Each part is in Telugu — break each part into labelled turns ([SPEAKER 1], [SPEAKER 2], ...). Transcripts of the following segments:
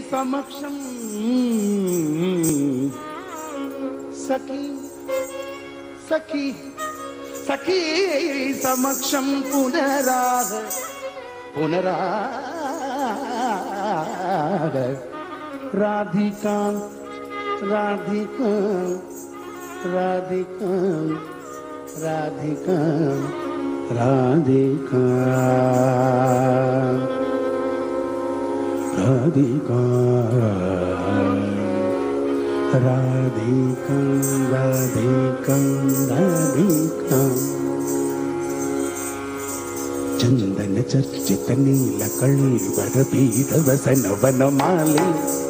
[SPEAKER 1] समक्षम सखी सखी सखी समक्षम पुनराग पुनराग राधिका राधिका राधिका राधिका राधिका राधिका राधिका राधिका राधिका चंदन चर्चित नील कळीवर पीठ वसन वनमाली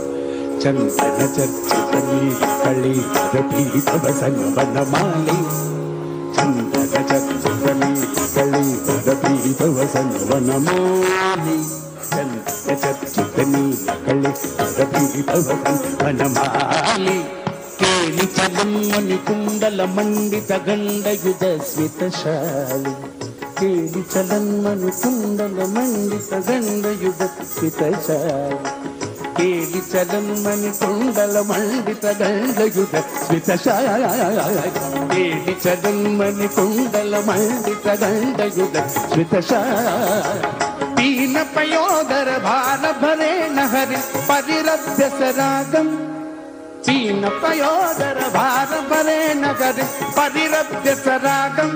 [SPEAKER 1] चंदन चर्चित नील कळीवर पीठ वसन वनमाली चंदन चर्चित नील कळीवर पीठ वसन वनमाली चंदन चर्चित नील कळीवर पीठ वसन वनमाली केली चलन्मणि कुंडल मंडित गंडयुध स्मितशाली केली चलन्मणि कुंडल मंडित गंडयुध स्मितशाली केली चलन्मणि कुंडल मंडित गंडयुध स्मितशाली केली चलन्मणि कुंडल मंडित गंडयुध स्मितशाली तीन पयोदर भार भरे नहरि परिरभ्य सरागम तीन पयोदर भार भरे नगरि परिरभ्य सरागम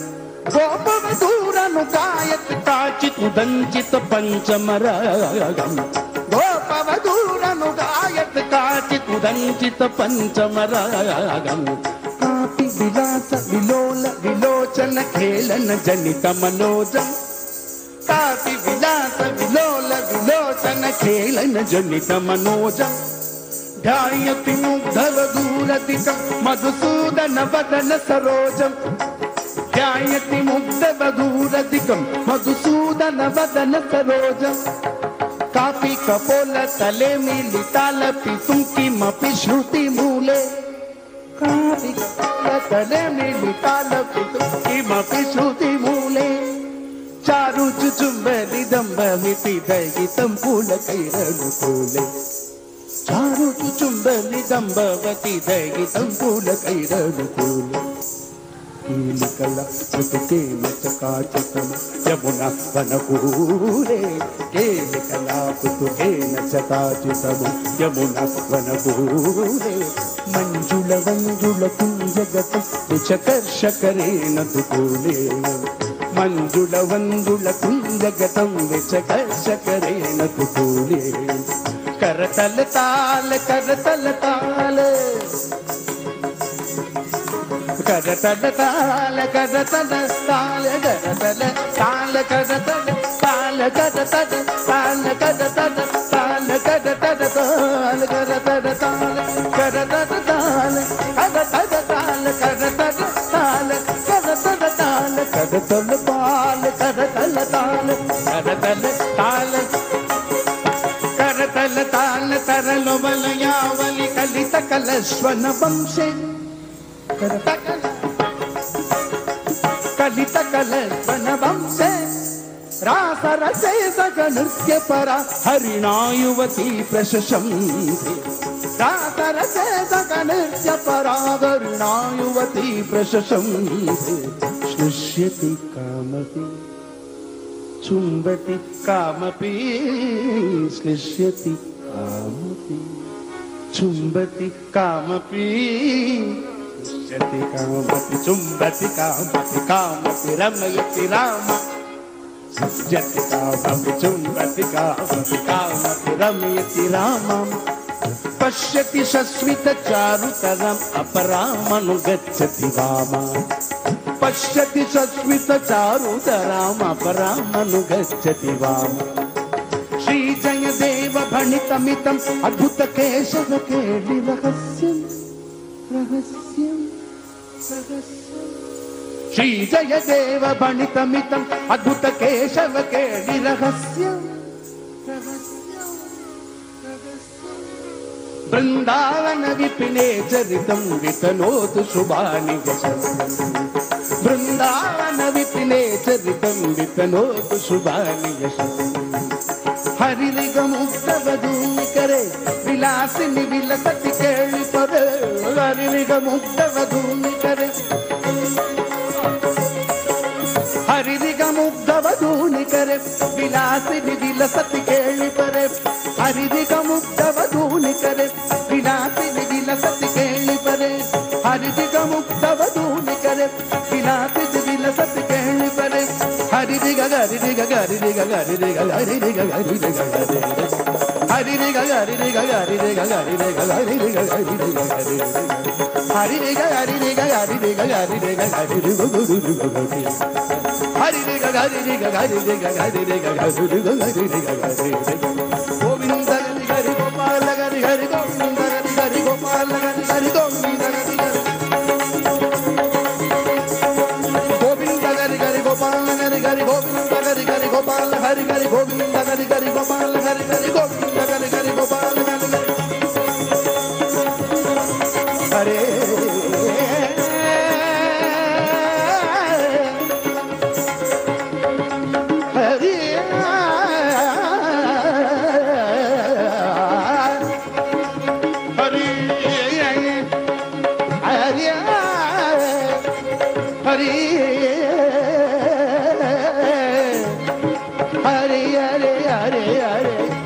[SPEAKER 1] गोपवधूरनु गायत काचित् उदञ्चित पंचमरागम गोपवधूरनु गायत काचित् उदञ्चित पंचमरागम कापि विलास विलोल विलोचन खेलन जनित मनोजम कापि विलास विलोल विलोचन खेलन जनित मनोजम ध्यायति मुग्धवधूरतिकं मधुसूदन वदन सरोजम ध्यायति मुग्धवधूरतिकं मधुसूदन वदन सरोजम कापि कपोल तले मिलितालपि किमपि श्रुति मूले कापि कपोल तले मिलितालपि किमपि श्रुति मूले चारु चुचुम्ब निदम्ब विपिदयितं फूलकैरनुकूले चारु चुचुम्ब निदम्ब विपिदयितं फूलकैरनुकूले कीलिकला पुतुकेन चकाचितं यमुना वनकूले कीलिकला पुतुकेन चकाचितं यमुना वनकूले मंजुल वंजुल कुंजगत विचकर्षकरेण दुकूले मंजुल वंजुल कुंजगतं विचकर्षकरेण दुकूले करतल ताल करतल ताल करतल ताल करतल ताल करतल ताल करतल ताल करतल ताल करतल ताल करतल ताल करतल ताल करतल ताल करतल ताल करतल ताल करतल ताल करतल ताल करतल ताल करतल ताल करतल ताल तरलो बलयावली कलित कलश्वन वंशे कलित कलश्वन वंशे रास रसे सग नृत्य परा हरिणा युवती प्रशंसे रास रसे सग नृत्य परा हरिणा युवती प्रशंसे श्लिष्यति कामपि चुम्बति कामपि श्लिष्यति कामपि चुम्बति कामपि श्लिष्यति कामपि चुम्बति कामपि कामपि रमयति राम श्लिष्यति कामपि चुम्बति कामपि कामपि रमयति रामम् पश्यति शश्वित चारुतरम् अपरामनुगच्छति वामाम् पश्यति शश्वित चारुतराम् अपरामनुगच्छति वामाम् श्रीजय देव भणितमितम् अद्भुत केशव केळि रहस्यम् रहस्यम् रहस्यम् श्रीजय देव भणितमितम् अद्भुत केशव केळि रहस्यम् रहस्यम् वृंदावन विपिने चरितं वितनोतु शुभानि यशस्वी वृंदावन विपिने चरितं वितनोतु शुभानि यशस्वी हरिरिगमुक्तवधूनि करे విలాసిని విలసతి కేళిపరే హరినిగ ముగ్ధవధూనికరే హరినిగ ముగ్ధవధూనికరే విలాసిని విలసతి కేళిపరే హరినిగ ముగ్ధవధూనికరే విలాసిని విలసతి కేళిపరే హరినిగ ముగ్ధవధూనికరే విలాసిని విలసతి కేళిపరే హరినిగ గరినిగ గరినిగ గరినిగ గరినిగ గరినిగ గరినిగ హరినిగ గరినిగ గరినిగ గరినిగ గరినిగ గరినిగ హరినిగ హరినిగ హరినిగ హరినిగ హరినిగ హరినిగ గరినిగ గరినిగ గరినిగ గరినిగ గరినిగ గోవింద గరి గరి గోపాల గరి హరి గోవింద గరి గరి గోపాల గరి హరి గోవింద గరి గరి గోవింద గరి గరి గోపాల గరి గరి గోవింద గరి గరి గోపాల హరి గరి గోవింద గరి గరి గోపాల హరి గరి గోవింద గరి గరి గోపాల గరి గరి హరే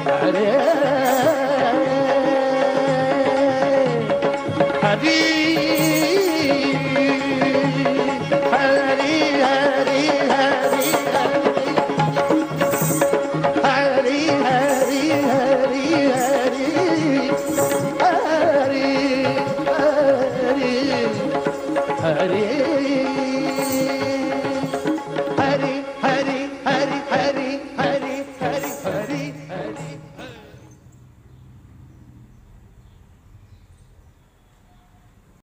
[SPEAKER 1] Hare